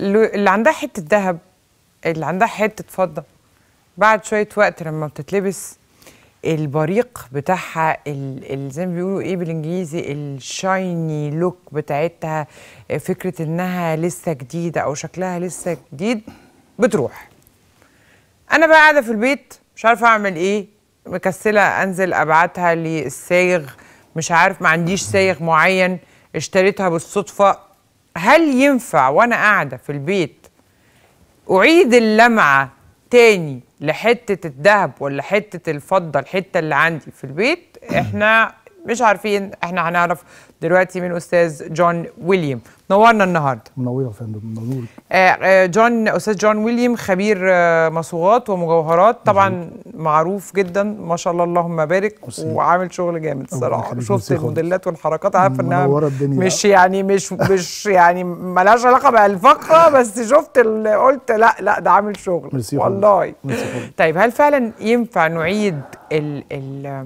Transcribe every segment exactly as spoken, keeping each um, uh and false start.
اللي عندها حته ذهب، اللي عندها حته فضه، بعد شويه وقت لما بتتلبس البريق بتاعها زي ما بيقولوا ايه بالانجليزي الشايني لوك بتاعتها، فكره انها لسه جديده او شكلها لسه جديد بتروح. انا بقى قاعده في البيت مش عارفه اعمل ايه، مكسله انزل ابعتها للصايغ، مش عارف، ما عنديش صايغ معين، اشتريتها بالصدفه. هل ينفع وانا قاعده في البيت اعيد اللمعه تاني لحته الذهب ولا حته الفضه، الحته اللي عندي في البيت؟ احنا مش عارفين، احنا هنعرف دلوقتي من استاذ جون ويليام. نورنا النهارده. منور يا فندم، منور. آه جون، استاذ جون ويليام خبير آه مصوغات ومجوهرات، طبعا معروف جدا ما شاء الله اللهم بارك، وعامل شغل جامد الصراحه. شفت الموديلات والحركات، عارفه انها مش يعني مش مش يعني مالهاش علاقه بالفقره، بس شفت قلت لا لا ده عامل شغل والله. طيب هل فعلا ينفع نعيد ال ال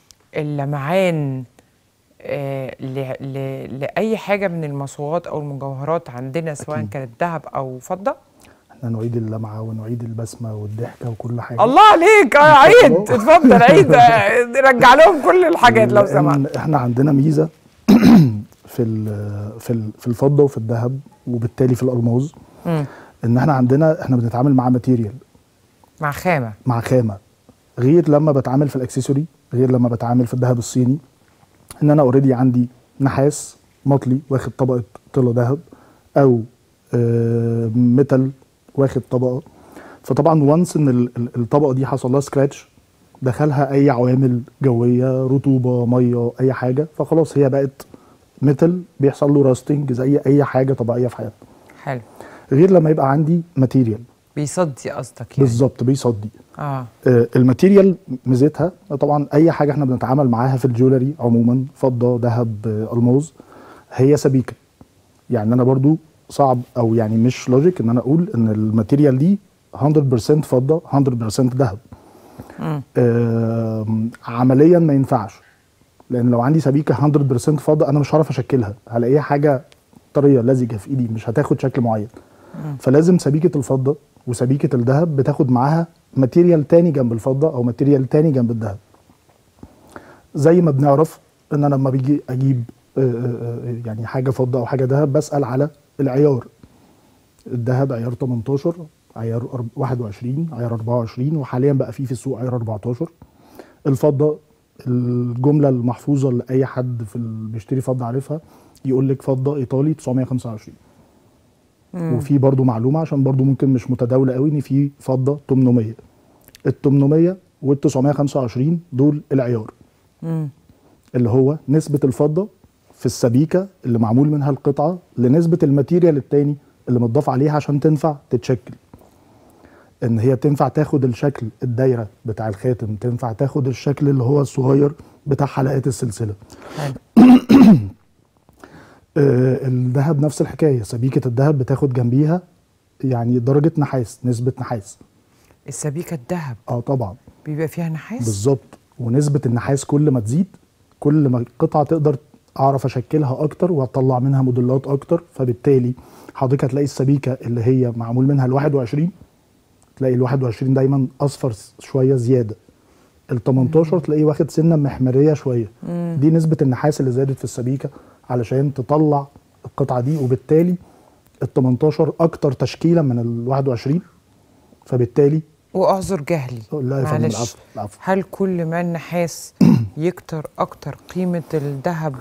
اللمعان آه ل ل لأي حاجة من المصوغات أو المجوهرات عندنا، سواء أكيد كانت ذهب أو فضة؟ احنا نعيد اللمعة ونعيد البسمة والضحكة وكل حاجة. الله عليك، عيد اتفضل عيد، رجع لهم كل الحاجات لو سمحت. احنا عندنا ميزة في في في الفضة وفي الذهب وبالتالي في الألماظ، إن احنا عندنا احنا بنتعامل مع ماتيريال، مع خامة مع خامة، غير لما بتعامل في الأكسسوري، غير لما بتعامل في الذهب الصيني، ان انا اوريدي عندي نحاس مطلي واخد طبقه طلا ذهب، او آه ميتال واخد طبقه. فطبعا وانس ان الطبقه دي حصل لها سكراتش، دخلها اي عوامل جويه، رطوبه، ميه، اي حاجه، فخلاص هي بقت ميتال بيحصل له راستنج زي اي حاجه طبيعيه في حياتنا. حلو. غير لما يبقى عندي ماتيريال بيصدي قصدك يعني؟ بالظبط بيصدي. اه, آه الماتيريال ميزتها طبعا اي حاجه احنا بنتعامل معاها في الجولري عموما، فضه، ذهب، آه الماظ، هي سبيكه. يعني انا برضو صعب او يعني مش لوجيك ان انا اقول ان الماتيريال دي مية بالمية فضه مية بالمية ذهب. آه عمليا ما ينفعش، لان لو عندي سبيكه مية بالمية فضه انا مش هعرف اشكلها، هلاقيها حاجه طريه لزجه في ايدي، مش هتاخد شكل معين. مم. فلازم سبيكه الفضه وسبيكه الذهب بتاخد معاها ماتيريال تاني جنب الفضه او ماتيريال تاني جنب الذهب. زي ما بنعرف ان انا لما بيجي اجيب يعني حاجه فضه او حاجه ذهب بسال على العيار. الذهب عيار تمنتاشر، عيار واحد وعشرين، عيار اربعة وعشرين، وحاليا بقى فيه في السوق عيار اربعتاشر. الفضه الجمله المحفوظه لاي حد في بيشتري فضه عارفها، يقول لك فضه ايطالي تسعمية وخمسة وعشرين. مم. وفي برضو معلومه عشان برضو ممكن مش متداوله قوي، ان في فضه تمنمية. ال تمنمية وال تسعمية وخمسة وعشرين دول العيار. مم. اللي هو نسبه الفضه في السبيكه اللي معمول منها القطعه لنسبه الماتيريال التاني اللي متضاف عليها عشان تنفع تتشكل. ان هي تنفع تاخد الشكل الدايره بتاع الخاتم، تنفع تاخد الشكل اللي هو الصغير بتاع حلقات السلسله. آه الذهب نفس الحكايه، سبيكه الذهب بتاخد جنبيها يعني درجه نحاس، نسبه نحاس. السبيكه الذهب اه طبعا بيبقى فيها نحاس بالظبط، ونسبه النحاس كل ما تزيد كل ما القطعه تقدر اعرف اشكلها اكتر واطلع منها موديلات اكتر. فبالتالي حضرتك هتلاقي السبيكه اللي هي معمول منها ال واحد وعشرين، تلاقي ال واحد وعشرين دايما اصفر شويه زياده. ال تمنتاشر تلاقيه واخد سنه محمريه شويه. مم. دي نسبه النحاس اللي زادت في السبيكه علشان تطلع القطعه دي، وبالتالي ال تمنتاشر اكتر تشكيله من ال واحد وعشرين. فبالتالي واعذر جهلي لا يا فندم، العفو العفو. هل كل ما النحاس يكتر اكتر قيمه الذهب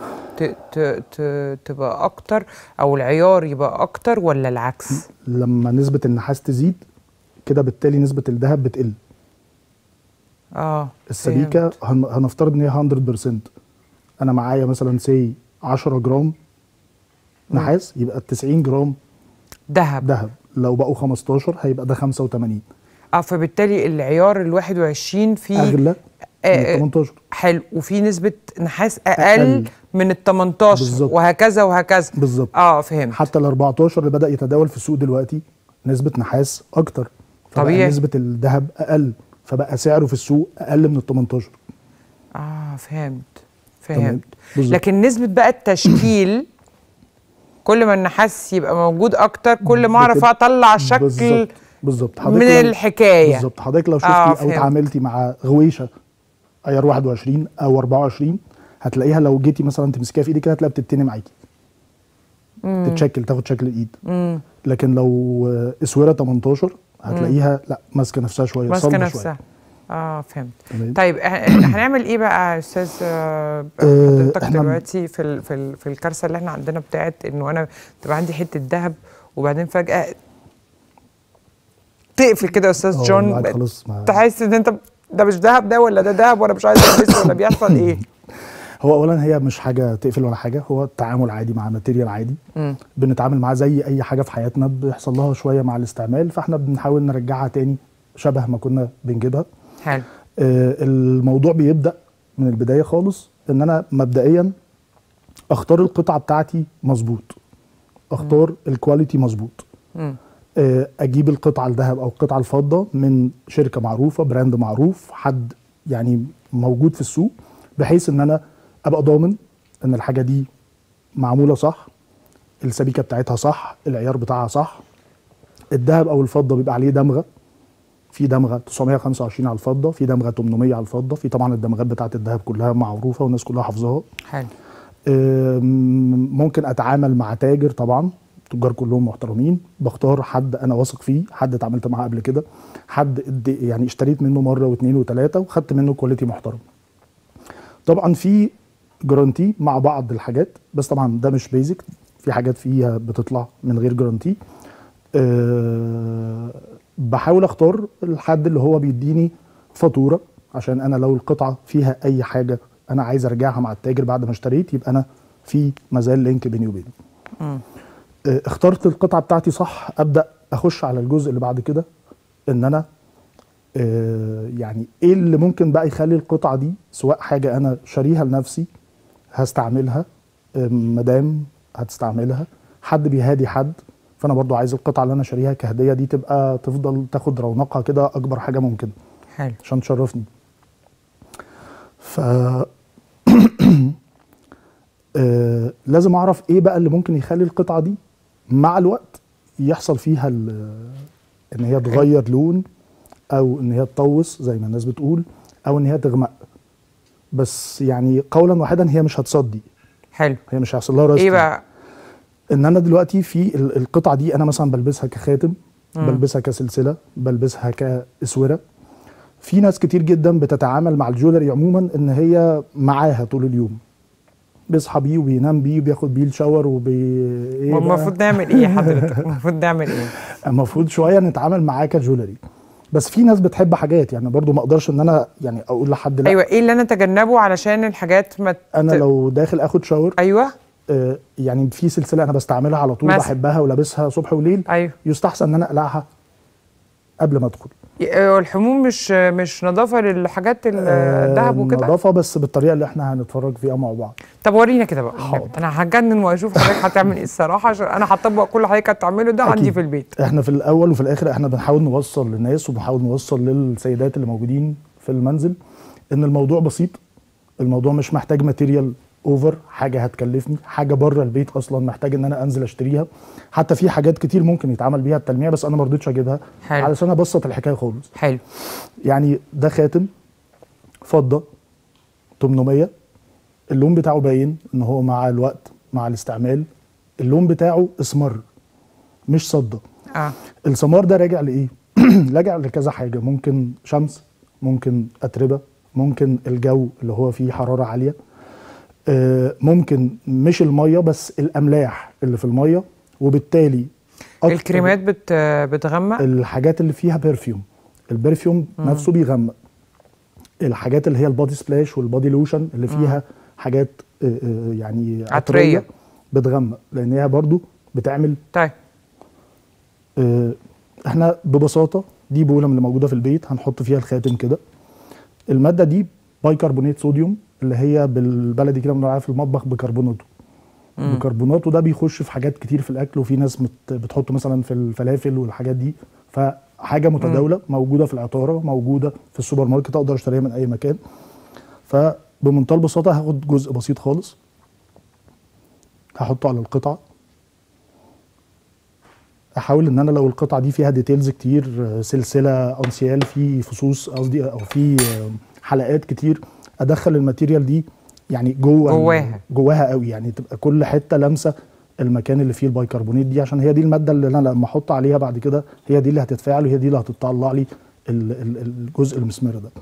تبقى اكتر، او العيار يبقى اكتر، ولا العكس؟ لما نسبه النحاس تزيد كده بالتالي نسبه الذهب بتقل. اه السبيكه هن... هنفترض ان هي مية بالمية. انا معايا مثلا سي عشرة جرام نحاس، يبقى ال تسعين جرام ذهب. ذهب لو بقوا خمستاشر هيبقى ده خمسة وتمانين. اه فبالتالي العيار ال واحد وعشرين فيه اغلى آه من ال تمنتاشر. حلو، وفي نسبه نحاس اقل, أقل من ال تمنتاشر بالزبط. وهكذا وهكذا بالظبط. اه فهمت. حتى ال اربعتاشر اللي بدا يتداول في السوق دلوقتي نسبه نحاس اكتر، طبيعي نسبه الذهب اقل، فبقى سعره في السوق اقل من ال تمنتاشر. اه فهمت فهمت. لكن نسبه بقى التشكيل كل ما النحاس يبقى موجود اكتر كل ما اعرف اطلع شكل بالظبط بالظبط من الحكايه. بالظبط. حضرتك لو شفتي آه او اتعاملتي مع غويشه ايار واحد وعشرين او اربعة وعشرين هتلاقيها لو جيتي مثلا تمسكيها في ايدك كده هتلاقيها بتتني معاكي، تتشكل تاخد شكل الايد. مم. لكن لو اسوره تمنتاشر هتلاقيها لا ماسكه نفسها شويه، ماسكه نفسها. اه فهمت. طيب هنعمل ايه بقى يا استاذ حضرتك دلوقتي في ال في ال في الكارثه اللي احنا عندنا بتاعت انه انا تبقى عندي حته ذهب وبعدين فجاه تقفل كده يا استاذ جون، تحس ان انت ده مش ذهب ده ولا ده ذهب وانا مش عايز البسه ولا بيحصل ايه؟ هو اولا هي مش حاجه تقفل ولا حاجه، هو التعامل عادي مع ماتيريال عادي. م. بنتعامل معاه زي اي حاجه في حياتنا بيحصل لها شويه مع الاستعمال، فاحنا بنحاول نرجعها تاني شبه ما كنا بنجيبها. حلو. آه الموضوع بيبدا من البدايه خالص ان انا مبدئيا اختار القطعه بتاعتي مظبوط، اختار م. الكواليتي مظبوط. آه اجيب القطعه الذهب او القطعه الفضه من شركه معروفه، براند معروف، حد يعني موجود في السوق، بحيث ان انا ابقى ضامن ان الحاجه دي معموله صح، السبيكه بتاعتها صح، العيار بتاعها صح. الذهب او الفضه بيبقى عليه دمغه، في دمغه تسعمية وخمسة وعشرين على الفضه، في دمغه تمنمية على الفضه، في طبعا الدمغات بتاعت الذهب كلها معروفه والناس كلها حافظاها. حلو. ممكن اتعامل مع تاجر، طبعا التجار كلهم محترمين، بختار حد انا واثق فيه، حد اتعاملت معاه قبل كده، حد يعني اشتريت منه مره واثنين وثلاثه وخدت منه كواليتي محترم. طبعا في جرانتي مع بعض الحاجات، بس طبعا ده مش بيزك، في حاجات فيها بتطلع من غير جرانتي. أه بحاول اختار الحد اللي هو بيديني فاتوره، عشان انا لو القطعه فيها اي حاجه انا عايز ارجعها مع التاجر بعد ما اشتريت يبقى انا في مازال لينك بيني وبينه. أه اخترت القطعه بتاعتي صح، ابدا اخش على الجزء اللي بعد كده، ان انا أه يعني ايه اللي ممكن بقى يخلي القطعه دي، سواء حاجه انا شاريها لنفسي هستعملها، مدام هتستعملها، حد بيهادي حد، فانا برضو عايز القطعه اللي انا شاريها كهديه دي تبقى تفضل تاخد رونقها كده اكبر حاجه ممكن. حلو. عشان تشرفني. ف آه لازم اعرف ايه بقى اللي ممكن يخلي القطعه دي مع الوقت يحصل فيها ان هي تغير لون، او ان هي تطوس زي ما الناس بتقول، او ان هي تغمق. بس يعني قولا واحدا هي مش هتصدي. حلو. هي مش هيحصل لها رست. ايه بقى؟ ان انا دلوقتي في القطعه دي انا مثلا بلبسها كخاتم، مم. بلبسها كسلسله، بلبسها كاسوره. في ناس كتير جدا بتتعامل مع الجولري عموما ان هي معاها طول اليوم، بيصحى بيه وبينام بيه وبياخد بيه الشاور وبي ايه المفروض نعمل ايه حضرتك؟ المفروض نعمل ايه؟ المفروض شويه نتعامل معاه كجولري، بس في ناس بتحب حاجات، يعني برضو ما اقدرش ان انا يعني اقول لحد لا. ايوه، ايه اللي انا اتجنبه علشان الحاجات ما ت... انا لو داخل اخد شاور، ايوه آه يعني في سلسله انا بستعملها على طول، مثل. بحبها ولابسها صبح وليل، ايوه يستحسن ان انا اقلعها قبل ما ادخل. الحموم مش مش نظافه للحاجات الذهب آه وكده؟ نظافه بس بالطريقه اللي احنا هنتفرج فيها مع بعض. طب ورينا كده بقى. حاضر. انا هتجنن واشوف حضرتك هتعمل ايه الصراحه، عشان انا هطبق كل حضرتك هتعمله ده. أكيد. عندي في البيت. احنا في الاول وفي الاخر احنا بنحاول نوصل للناس وبنحاول نوصل للسيدات اللي موجودين في المنزل ان الموضوع بسيط، الموضوع مش محتاج ماتيريال اوفر، حاجه هتكلفني، حاجه بره البيت اصلا محتاج ان انا انزل اشتريها. حتى في حاجات كتير ممكن يتعمل بيها التلميع، بس انا ما رضيتش اجيبها علشان ابسط الحكايه خالص. حلو. يعني ده خاتم فضه تمنمية، اللون بتاعه باين ان هو مع الوقت مع الاستعمال اللون بتاعه اسمر مش صدى. اه السمار ده راجع لايه؟ راجع لكذا حاجه، ممكن شمس، ممكن اتربه، ممكن الجو اللي هو فيه حراره عاليه، ممكن مش الميه بس الاملاح اللي في الميه، وبالتالي الكريمات بت بتغمق، الحاجات اللي فيها برفيوم، البرفيوم مم. نفسه بيغمق، الحاجات اللي هي البادي سبلاش والبادي لوشن اللي فيها مم. حاجات يعني عطريه بتغمق، لان هي برضو بتعمل. طيب احنا ببساطه دي بوله من اللي موجوده في البيت، هنحط فيها الخاتم كده. الماده دي بايكربونات صوديوم، اللي هي بالبلدي كده بنقول عليها في المطبخ بيكربوناته. بيكربوناته ده بيخش في حاجات كتير في الاكل، وفي ناس بتحطه مثلا في الفلافل والحاجات دي، فحاجه متداوله مم. موجوده في العطاره، موجوده في السوبر ماركت، اقدر اشتريها من اي مكان. فبمنتهى البساطه هاخد جزء بسيط خالص هحطه على القطعه احاول ان انا لو القطعه دي فيها ديتيلز كتير، آه، سلسله انسيال، في فصوص قصدي، او في آه، حلقات كتير، ادخل الماتيريال دي يعني جوه ال- جواها. جواها قوي، يعني تبقى كل حته لامسه المكان اللي فيه البيكربونات دي، عشان هي دي الماده اللي انا لما احط عليها بعد كده هي دي اللي هتتفاعل، وهي دي اللي هتطلع لي ال- ال- الجزء المسمر ده.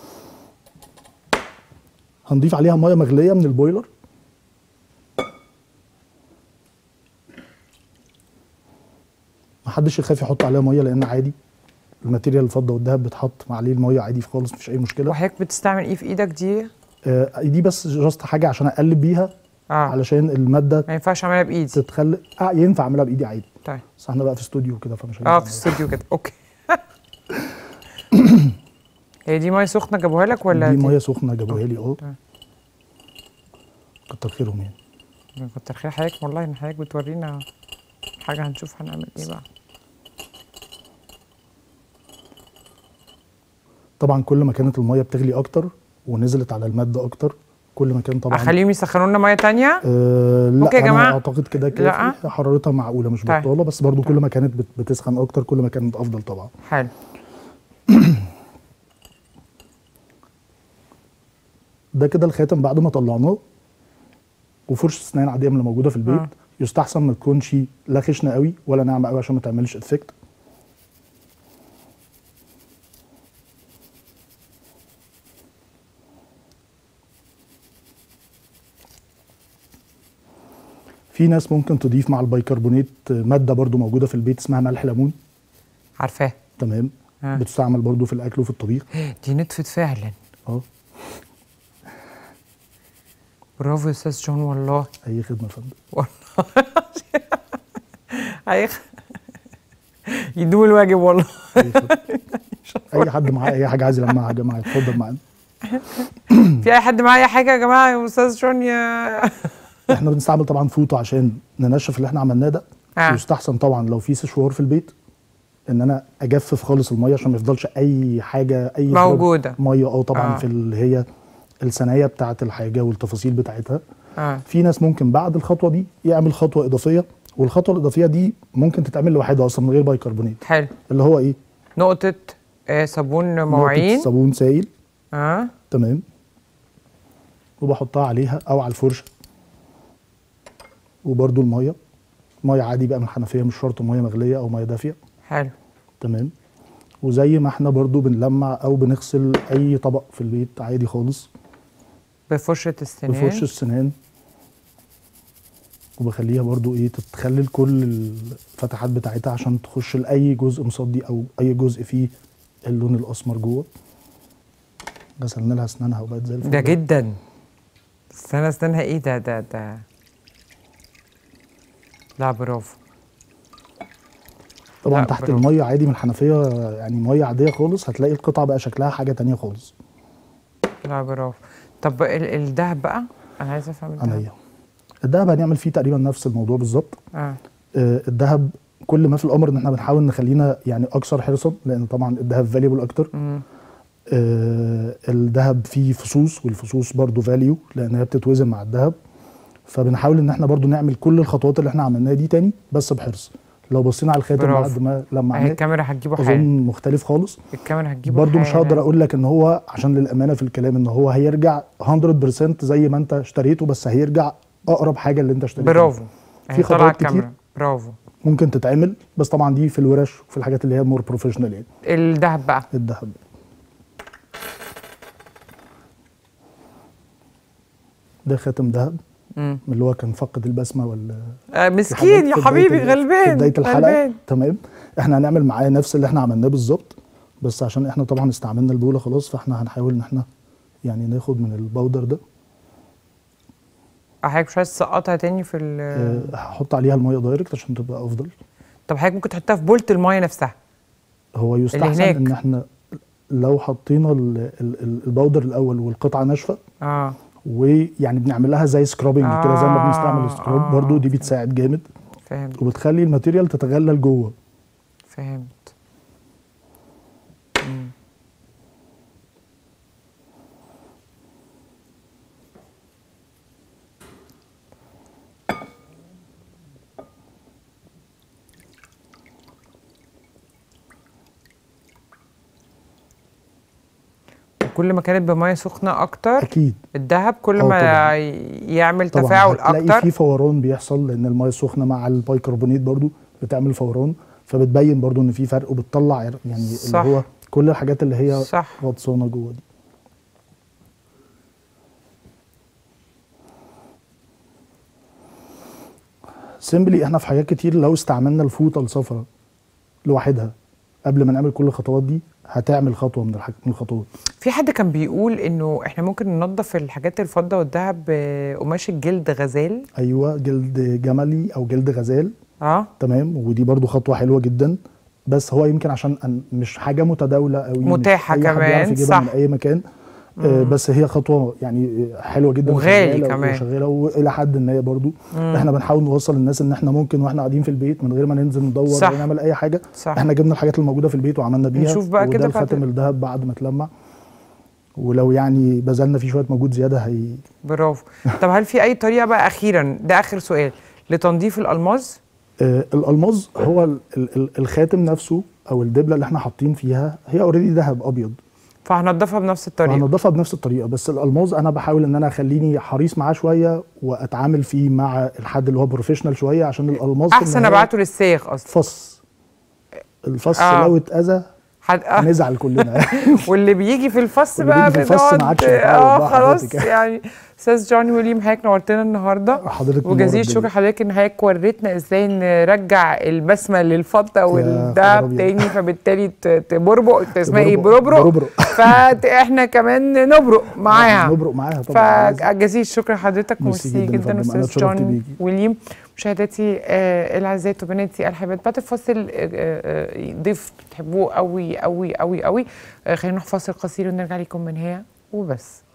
هنضيف عليها ميه مغليه من البويلر. محدش يخاف يحط عليها ميه، لان عادي الماتيريال الفضه والذهب بتحط مع عليه الميه عادي خالص، مفيش اي مشكله. وحضرتك بتستعمل ايه في ايدك دي؟ آه دي بس جاست حاجه عشان اقلب بيها، اه علشان الماده ما ينفعش اعملها بايدي. تتخلق. آه ينفع اعملها بايدي عادي، طيب. بس احنا بقى في استوديو كده فمش اه هينفع في نعملها. استوديو كده، اوكي. هي دي ميه سخنه جابوها لك ولا دي ميه سخنه جابوها لي اه. طيب. كتر خيرهم يعني. كتر خير حضرتك والله، ان حضرتك بتورينا حاجه هنشوف هنعمل ايه بقى. طبعا كل ما كانت الميه بتغلي اكتر ونزلت على الماده اكتر، كل ما كان طبعا. اخليهم يسخنوا لنا ميه تانية؟ آه لا اوكي يا انا جماعه. اعتقد كده لا. كافي، حرارتها معقوله مش طيب. بطاله، بس برضو طيب. كل ما كانت بت- بتسخن اكتر كل ما كانت افضل طبعا. حلو. ده كده الخاتم بعد ما طلعناه، وفرشه اسنان عاديه من اللي موجوده في البيت. آه. يستحسن ما تكونش لا خشنه قوي ولا ناعمه قوي عشان ما تعملش افكت. في ناس ممكن تضيف مع البيكربونات ماده برضو موجوده في البيت اسمها ملح ليمون. عارفاه. تمام. آه. بتستعمل برضو في الاكل وفي الطبيخ. دي نطفت فعلا. اه برافو يا استاذ جون والله. اي خدمه يا فندم. والله. اي خ- يدوم الواجب والله. اي خدمه. اي حد معاه اي حاجه عايز يلمعها يا جماعه اتفضل معانا. في اي حد معاه اي حاجه يا جماعه يا استاذ جون يا احنا بنستعمل طبعا فوطه عشان ننشف اللي احنا عملناه ده. آه. يستحسن طبعا لو في سشوار في البيت ان انا اجفف خالص الميه عشان ما يفضلش اي حاجه اي موجودة. ميه اه طبعا آه. في اللي هي الثنايا بتاعه الحاجه والتفاصيل بتاعتها. اه في ناس ممكن بعد الخطوه دي يعمل خطوه اضافيه، والخطوه الاضافيه دي ممكن تتعمل لوحدها اصلا من غير بيكربونات. حلو. اللي هو ايه؟ نقطه آه صابون نقطه مواعين. صابون سائل. اه تمام. وبحطها عليها او على الفرشه. وبرده الميه، ميه عادي بقى من الحنفيه، مش شرط ميه مغليه او ميه دافيه. حلو. تمام. وزي ما احنا برضو بنلمع او بنغسل اي طبق في البيت عادي خالص بفرشه السنان. بفرشه السنان. وبخليها برضو ايه تتخلل كل الفتحات بتاعتها عشان تخش لاي جزء مصدي او اي جزء فيه اللون الاسمر جوه. غسلنا لها اسنانها وبقت زي الفل. ده جدا. استنى استنى ايه ده ده ده لا برافو. طبعا لا، تحت برافو. الميه عادي من الحنفيه، يعني ميه عاديه خالص، هتلاقي القطعه بقى شكلها حاجه تانية خالص. لا برافو. طب ال- الدهب بقى انا عايزه افهم الدهب. عينيا. الدهب هنعمل فيه تقريبا نفس الموضوع بالظبط. اه آه الدهب كل ما في الامر ان احنا بنحاول نخلينا يعني اكثر حرصا، لان طبعا الدهب فاليبل اكتر. امم آه الدهب فيه فصوص، والفصوص برضو فاليو لان هي بتتوزن مع الدهب. فبنحاول ان احنا برضو نعمل كل الخطوات اللي احنا عملناها دي تاني بس بحرص. لو بصينا على الخاتم برافو. بعد ما لما اهي عملناه الكاميرا هتجيبه اظن حالا. مختلف خالص. الكاميرا هتجيبه برضو مش هقدر حالاً. اقول لك ان هو عشان للامانه في الكلام ان هو هيرجع مية بالمية زي ما انت اشتريته، بس هيرجع اقرب حاجه اللي انت اشتريتها. برافو. في اهي طالعه خطوات كتير الكاميرا. برافو. ممكن تتعمل، بس طبعا دي في الورش وفي الحاجات اللي هي مور بروفيشنال يعني. الدهب بقى. الذهب ده خاتم ذهب امم من اللي هو كان فقد البسمه ولا آه مسكين يا في حبيبي بداية ال- غلبان. في بدايه الحلقه. غلبان. تمام. احنا هنعمل معاه نفس اللي احنا عملناه بالظبط، بس عشان احنا طبعا استعملنا البوله خلاص، فاحنا هنحاول ان احنا يعني ناخد من الباودر ده. حضرتك مش عايز تسقطها تاني في ال أه هحط عليها الميه دايركت عشان تبقى افضل. طب حضرتك ممكن تحطها في بولة المايه نفسها. هو يستحسن هناك. ان احنا لو حطينا ال- ال- ال- الباودر الاول والقطعه ناشفه، اه ويعني بنعمل لها زي سكرابنج آه كده زي ما بنستعمل السكراب آه برضو، دي بتساعد جامد فهمت وبتخلي الماتيريال تتغلل جوه. فهمت. مم. كل ما كانت بميه سخنه اكتر اكيد الذهب كل آه ما طبعاً. يعمل طبعا تفاعل هتلاقي اكتر. في فوران بيحصل لان الميه السخنه مع البيكربونات برضو بتعمل فوران، فبتبين برضو ان في فرق وبتطلع يعني صح. اللي هو كل الحاجات اللي هي صح. غطسانه جوه دي. سيمبلي احنا في حاجات كتير لو استعملنا الفوطه الصفراء لوحدها قبل ما نعمل كل الخطوات دي هتعمل خطوه من الحاجات من الخطوات. في حد كان بيقول انه احنا ممكن ننظف الحاجات الفضه والذهب بقماش الجلد غزال. ايوه جلد جملي او جلد غزال. اه تمام، ودي برضو خطوه حلوه جدا، بس هو يمكن عشان أن- مش حاجه متداوله قوي، متاحه مش اي حد يعرف كمان. يجيبها صح. من اي مكان. آه بس هي خطوه يعني حلوه جدا وغالي وشغالة كمان. وشغاله والى حد ما برضو. مم. احنا بنحاول نوصل للناس ان احنا ممكن واحنا قاعدين في البيت من غير ما ننزل ندور صح. ولا نعمل اي حاجه. صح. احنا جبنا الحاجات الموجوده في البيت وعملنا بيها. نشوف بقى كده وده بعد- الخاتم الذهب بعد ما اتلمع، ولو يعني بذلنا فيه شويه مجهود زياده هي. برافو. طب هل في اي طريقه بقى اخيرا، ده اخر سؤال، لتنظيف الالماس؟ آه الالماظ هو ال ال الخاتم نفسه او الدبله اللي احنا حاطين فيها هي اوريدي ذهب ابيض، فهنضفها بنفس الطريقه. هنضفها بنفس الطريقه. بس الالماظ انا بحاول ان انا اخليني حريص معاه شويه واتعامل فيه مع الحد اللي هو بروفيشنال شويه، عشان الالماظ في احسن النهاية ابعته للسيخ اصلا. فص الفص آه. لو اتاذى حد... آه. نزعل كلنا. واللي بيجي في الفص واللي بقى بيجي في الفص ما بنقعد- عادش متعود اه بقى خلاص حضرتك. يعني. استاذ جوني ويليام، حضرتك نورتنا النهارده. حضرتك وجزيل منورة الشكر الدنيا. حضرتك ان حضرتك وريتنا ازاي نرجع البسمه للفضه والذهب خبر تاني، فبالتالي ت- تبربق اسمها ايه؟ تبربق. بربرق. بربرق. فاحنا كمان نبرق معاها. نبرق معاها طبعا. فجزيل الشكر حضرتك، ميرسي ميرسي جداً يا جدا فندم. أنا استاذ اتشرفت جون بيكي. ويليام. مشاهداتي آه العزات وبناتي الحبايب، بعد الفاصل آه آه ضيف بتحبوه قوي قوي قوي قوي. آه خلينا نروح فاصل قصير ونرجع لكم من هنا وبس.